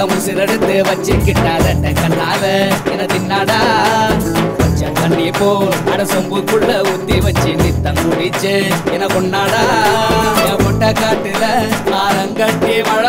முசிரெடுத்து வச்சுக்கிட்டாத கண்ணால என தின்னாடா கொஞ்சம் தண்ணி போல் அட சொம்புக்குள்ள ஊத்தி வச்சு நித்தம் குடிச்சு என கொண்டாடா என் பொட்ட காட்டுல ஆரங்கட்டி மழை